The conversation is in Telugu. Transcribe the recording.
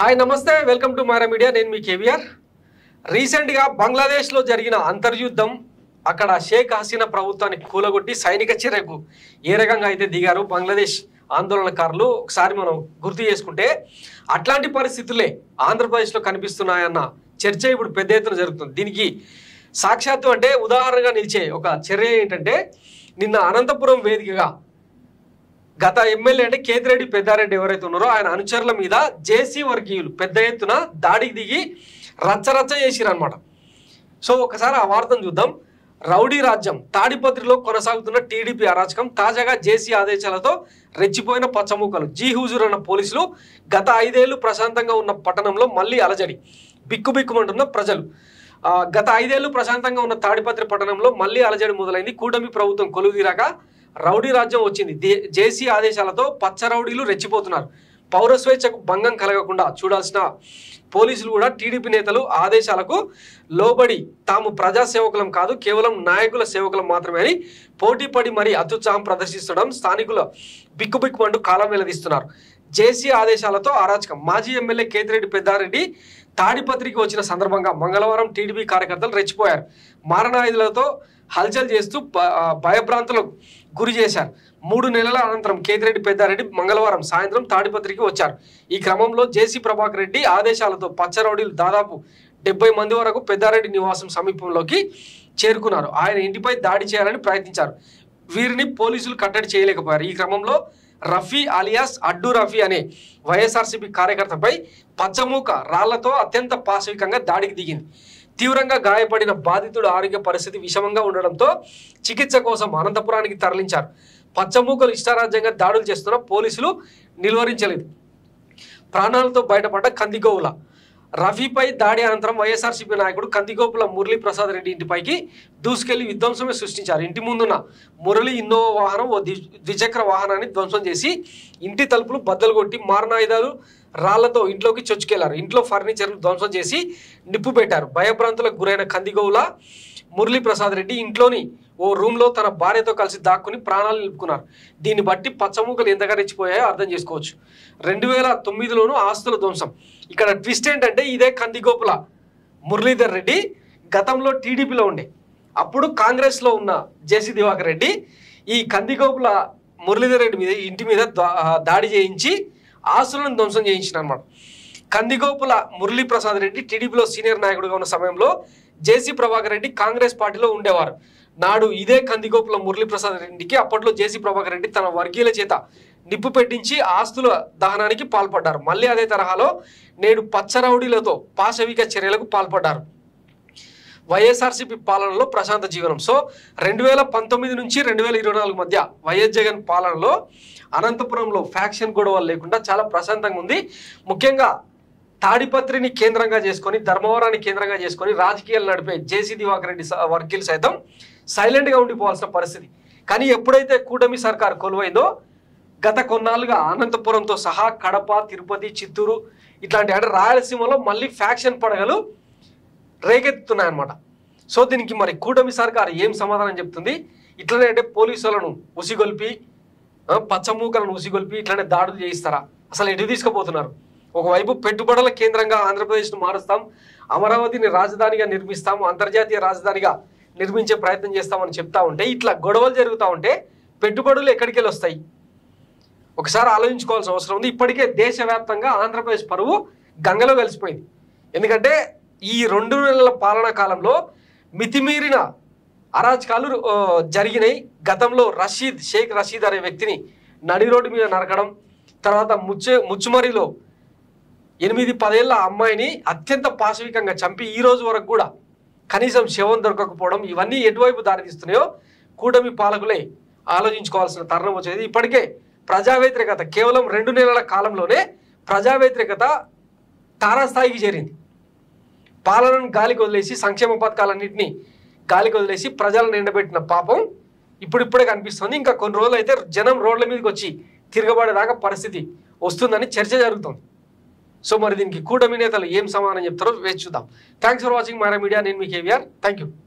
హాయ్ నమస్తే వెల్కమ్ టు మైరా మీడియా నేను మీ కేవీఆర్ రీసెంట్ గా బంగ్లాదేశ్ లో జరిగిన అంతర్యుద్ధం అక్కడ షేక్ హసీనా ప్రభుత్వాన్ని కూలగొట్టి సైనిక చర్యకు ఏ రకంగా అయితే దిగారు బంగ్లాదేశ్ ఆందోళనకారులు ఒకసారి మనం గుర్తు చేసుకుంటే అట్లాంటి పరిస్థితులే ఆంధ్రప్రదేశ్లో కనిపిస్తున్నాయన్న చర్చ ఇప్పుడు పెద్ద ఎత్తున జరుగుతుంది. దీనికి సాక్షాత్తు అంటే ఉదాహరణగా నిలిచే ఒక చర్య ఏంటంటే నిన్న అనంతపురం వేదికగా గత ఎమ్మెల్యే అంటే కేతిరెడ్డి పెద్దారెడ్డి ఎవరైతే ఉన్నారో ఆయన అనుచరుల మీద జేసీ వర్గీయులు పెద్ద ఎత్తున దాడికి దిగి రచ్చరచ్చ చేసిరన్నమాట. సో ఒకసారి ఆ వార్తను చూద్దాం. రౌడీ రాజ్యం తాడిపత్రిలో కొనసాగుతున్న టీడీపీ అరాచకం, తాజాగా జేసీ ఆదేశాలతో రెచ్చిపోయిన పచ్చమూకలు. జీ హుజూర్ అన్న పోలీసులు. గత 5 ఏళ్లు ప్రశాంతంగా ఉన్న పట్టణంలో మళ్ళీ అలజడి, బిక్కుబిక్కుమంటున్న ప్రజలు. గత 5 ఏళ్లు ప్రశాంతంగా ఉన్న తాడిపత్రి పట్టణంలో మళ్ళీ అలజడి మొదలైంది. కూటమి ప్రభుత్వం కొలువుదీరాక రౌడీ రాజ్యం వచ్చింది. జేసీ ఆదేశాలతో పచ్చ రౌడీలు రెచ్చిపోతున్నారు. పౌర స్వేచ్ఛకు భంగం కలగకుండా చూడాల్సిన పోలీసులు కూడా టీడీపీ నేతలు ఆదేశాలకు లోబడి తాము ప్రజాసేవకులం కాదు, కేవలం నాయకుల సేవకులం మాత్రమే అని పోటీపడి మరీ అత్యుత్సాహం ప్రదర్శిస్తడం స్థానికుల బిక్కుబిక్కుమంటూ కాలం వెల్లదీస్తున్నారు. జేసీ ఆదేశాలతో అరాచకం. మాజీ ఎమ్మెల్యే కేతిరెడ్డి పెద్దారెడ్డి తాడిపత్రికి వచ్చిన సందర్భంగా మంగళవారం టీడీపీ కార్యకర్తలు రెచ్చిపోయారు. మారణాయుధులతో హల్చల్ చేస్తూ భయభ్రాంతులకు గురి చేశారు. 3 నెలల అనంతరం కేతిరెడ్డి పెద్దారెడ్డి మంగళవారం సాయంత్రం తాడిపత్రికి వచ్చారు. ఈ క్రమంలో జేసీ ప్రభాకర్ రెడ్డి ఆదేశాలతో పచ్చరౌడీలు దాదాపు 70 మంది వరకు పెద్దారెడ్డి నివాసం సమీపంలోకి చేరుకున్నారు. ఆయన ఇంటిపై దాడి చేయాలని ప్రయత్నించారు. వీరిని పోలీసులు కట్టడి చేయలేకపోయారు. ఈ క్రమంలో రఫీ అలియాస్ అడ్డు రఫీ అనే వైఎస్ఆర్సీపీ కార్యకర్తపై పచ్చమూక రాళ్లతో అత్యంత పాశవికంగా దాడికి దిగింది. తీవ్రంగా గాయపడిన బాధితుడు ఆరోగ్య పరిస్థితి విషమంగా ఉండడంతో చికిత్స కోసం అనంతపురానికి తరలించారు. పచ్చమూకలు ఇష్టారాజ్యంగా దాడులు చేస్తున్న పోలీసులు నిలువరించలేదు. ప్రాణాలతో బయటపడ్డ కందిగోవుల. రఫీపై దాడి అనంతరం వైఎస్ఆర్సీపీ నాయకుడు కందిగోపుల మురళీ ప్రసాద్ రెడ్డి ఇంటిపైకి దూసుకెళ్లి విధ్వంసమే సృష్టించారు. ఇంటి ముందున్న మురళి ఇన్నోవా వాహనం ఓ ద్విచక్ర వాహనాన్ని ధ్వంసం చేసి ఇంటి తలుపులు బద్దలు కొట్టి మారణాయుధాలు రాళ్లతో ఇంట్లోకి చొచ్చుకెళ్లారు. ఇంట్లో ఫర్నిచర్ను ధ్వంసం చేసి నిప్పు పెట్టారు. భయభ్రాంతులకు గురైన కందిగోవుల మురళీ ప్రసాద్ రెడ్డి ఇంట్లోని ఓ రూమ్లో తన భార్యతో కలిసి దాక్కుని ప్రాణాలు నిలుపుకున్నారు. దీన్ని బట్టి పచ్చమూకలు ఎంతగా రెచ్చిపోయాయో అర్థం చేసుకోవచ్చు. 2009లోనూ ఆస్తుల ధ్వంసం. ఇక్కడ ట్విస్ట్ ఏంటంటే ఇదే కందిగోపుల మురళీధర్ రెడ్డి గతంలో టీడీపీలో ఉండే, అప్పుడు కాంగ్రెస్లో ఉన్న జేసీ దివాకర్ రెడ్డి ఈ కందిగోపుల మురళీధర్ రెడ్డి మీద ఇంటి మీద దాడి చేయించి ఆస్తులను ధ్వంసం చేయించిన అనమాట. కందిగోపుల మురళీ ప్రసాద్ రెడ్డి టీడీపీలో సీనియర్ నాయకుడిగా ఉన్న సమయంలో జేసీ ప్రభాకర్ రెడ్డి కాంగ్రెస్ పార్టీలో ఉండేవారు. నాడు ఇదే కందిగోపుల మురళీ ప్రసాద్ రెడ్డికి అప్పట్లో జేసీ ప్రభాకర్ రెడ్డి తన వర్గీయుల చేత నిప్పు పెట్టించి ఆస్తుల దహనానికి పాల్పడ్డారు. మళ్ళీ అదే తరహాలో నేడు పచ్చరౌడీలతో పాశవిక చర్యలకు పాల్పడ్డారు. వైఎస్ఆర్సీపీ పాలనలో ప్రశాంత జీవనం. సో 2019 నుంచి 2024 మధ్య వైఎస్ జగన్ పాలనలో అనంతపురంలో ఫ్యాక్షన్ గొడవలు లేకుండా చాలా ప్రశాంతంగా ఉంది. ముఖ్యంగా తాడిపత్రిని కేంద్రంగా చేసుకొని, ధర్మవరాన్ని కేంద్రంగా చేసుకొని రాజకీయాలు నడిపే జేసీ దివాకర్ రెడ్డి వర్గీయులు సైతం సైలెంట్గా ఉండిపోవాల్సిన పరిస్థితి. కానీ ఎప్పుడైతే కూటమి సర్కారు కొలువైందో గత కొన్నాళ్ళుగా అనంతపురంతో సహా కడప, తిరుపతి, చిత్తూరు ఇట్లాంటి అంటే రాయలసీమలో మళ్ళీ ఫ్యాక్షన్ పడగలు రేకెత్తుతున్నాయన్నమాట. సో దీనికి మరి కూటమి సర్కారు ఏం సమాధానం చెప్తుంది? ఇట్లనే అంటే పోలీసులను ఉసిగొల్పి, పచ్చమూకలను ఉసిగొల్పి ఇట్లనే దాడులు చేయిస్తారా? అసలు ఎటు తీసుకుపోతున్నారు? ఒకవైపు పెట్టుబడుల కేంద్రంగా ఆంధ్రప్రదేశ్ను మారుస్తాం, అమరావతిని రాజధానిగా నిర్మిస్తాం, అంతర్జాతీయ రాజధానిగా నిర్మించే ప్రయత్నం చేస్తామని చెప్తా ఉంటే ఇట్లా గొడవలు జరుగుతూ ఉంటే పెట్టుబడులు ఎక్కడికి వెళ్ళి వస్తాయి? ఒకసారి ఆలోచించుకోవాల్సిన అవసరం ఉంది. ఇప్పటికే దేశవ్యాప్తంగా ఆంధ్రప్రదేశ్ పరువు గంగలో కలిసిపోయింది. ఎందుకంటే ఈ 2 నెలల పాలనా కాలంలో మితిమీరిన అరాచకాలు జరిగినాయి. గతంలో షేక్ రషీద్ అనే వ్యక్తిని నడి రోడ్డు మీద నరకడం, తర్వాత ముచ్చుమరిలో 8-10 ఏళ్ల అమ్మాయిని అత్యంత పాశవికంగా చంపి ఈ రోజు వరకు కూడా కనీసం శవం దొరకకపోవడం, ఇవన్నీ ఎటువైపు దారితీస్తున్నాయో కూటమి పాలకులే ఆలోచించుకోవాల్సిన తరుణం వచ్చేది. ఇప్పటికే ప్రజా వ్యతిరేకత కేవలం 2 నెలల కాలంలోనే ప్రజా వ్యతిరేకత తారాస్థాయికి చేరింది. పాలనను గాలికి వదిలేసి, సంక్షేమ పథకాలన్నింటినీ గాలికి వదిలేసి ప్రజలను ఎండబెట్టిన పాపం ఇప్పుడిప్పుడే కనిపిస్తుంది. ఇంకా కొన్ని రోజులు అయితే జనం రోడ్ల మీదకి వచ్చి తిరగబడేదాకా పరిస్థితి వస్తుందని చర్చ జరుగుతుంది. సో మరి దీనికి కూటమి నేతలు ఏం సమాధానం చెప్తారో వేచి చూద్దాం. Thanks for watching Myra media. నేను మీ కేవీఆర్. Thank you.